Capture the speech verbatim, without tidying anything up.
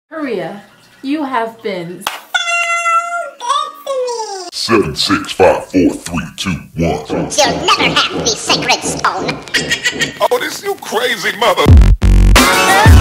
Maria, you have been Seven, six, five, four, three, two, one. You'll never have the sacred stone. Oh, this you crazy mother.